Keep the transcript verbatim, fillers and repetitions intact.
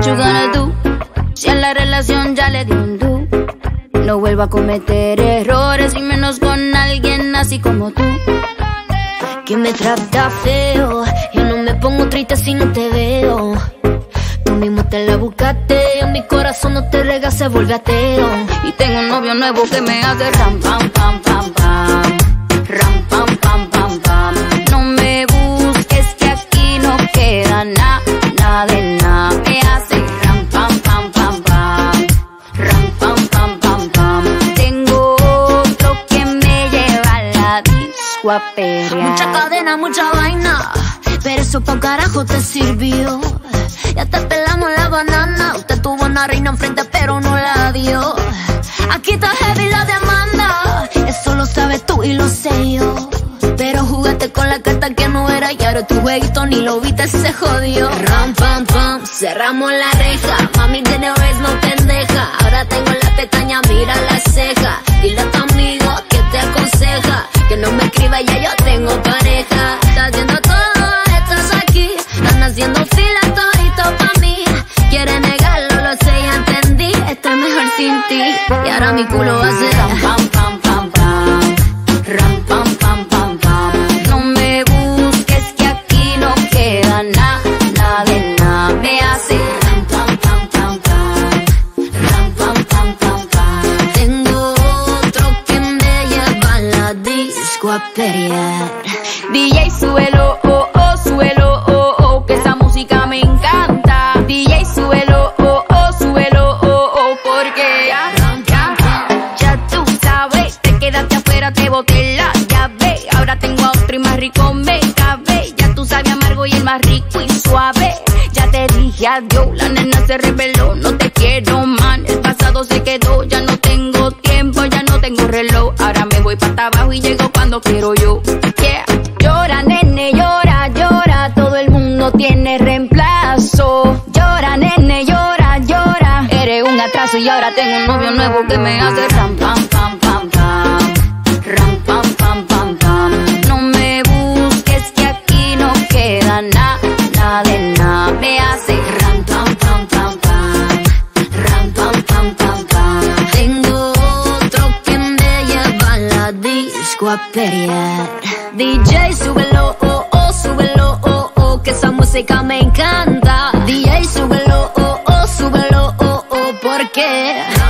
what you gonna do? Si a la relación ya le di un do. No vuelvo a cometer errores y menos con alguien así como tú, que me trata feo. Yo no me pongo triste si no te veo. Tú mismo te la buscaste, en mi corazón no te rega, se vuelve ateo. Y tengo un novio nuevo que me hace ram pam pam pam pam, ram pam pam pam pam. No me busques que aquí no queda nada, nada de nada. Me hace ram pam pam pam pam, ram pam pam pam pam. Tengo otro que me lleva a la disco a pelear. Mucha cadena, mucha vaina, pero eso pa' carajo te sirvió. Ya te pelamos la banana. Usted tuvo una reina enfrente pero no la dio. Aquí está heavy la demanda, eso lo sabes tú y lo sé yo. Pero jugaste con la carta que no era y ahora tu jueguito ni lo viste, se jodió. Ram pam pam, cerramos la reja. Mami tiene vez no pendeja. Ahora tengo la pestaña, mira la ceja. Dile a tu amigo que te aconseja que no me escriba, ya yo tengo pareja. Está haciendo todo, estás aquí. Están haciendo fila todito pa' mí. Quiere negarlo, lo sé, ya entendí. Estoy mejor sin ti. Y ahora mi culo va a ser ram pam pam pam pam, ram pam pam pam pam. No me busques que aquí no queda nada, nada de nada. Me hace ram pam pam pam pam, ram pam pam pam pam. Tengo otro que me lleva a la disco a pelear. D J súbelo, oh oh, súbelo, oh oh, que esa música me encanta. D J súbelo, oh oh, súbelo, oh oh, porque ya, ya, ya tú sabes, te quedaste afuera, te boté la llave. Ahora tengo a otro y más rico me cabe. Ya tú sabes amargo y el más rico y suave. Ya te dije adiós, la nena se reveló, no te quiero man. El pasado se quedó, ya no tengo tiempo, ya no tengo reloj. Ahora me voy para abajo y llego cuando quiero yo. Yeah. Llora, nene, llora, llora, todo el mundo tiene reemplazo. Llora, nene, llora, llora, eres un atraso y ahora tengo un novio nuevo que me hace ram pam pam pam pam, ram pam pam pam pam. No me busques que aquí no queda nada, nada de nada. Me hace ram pam pam pam pam, ram pam pam pam pam. Tengo otro que me lleva a la disco a pelear. D J súbelo, oh oh, súbelo, oh oh, que esa música me encanta. D J súbelo, oh oh, súbelo, oh oh, porque